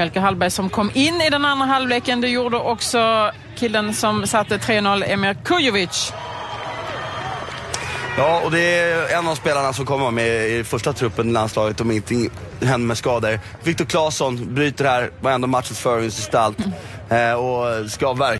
Melker Hallberg som kom in i den andra halvleken. Det gjorde också killen som satte 3-0, Emir Kujovic. Ja, och det är en av spelarna som kommer med i första truppen i landslaget om inte händer med skador. Viktor Claesson bryter här, var ändå matchens förhållningsgestalt och ska verkligen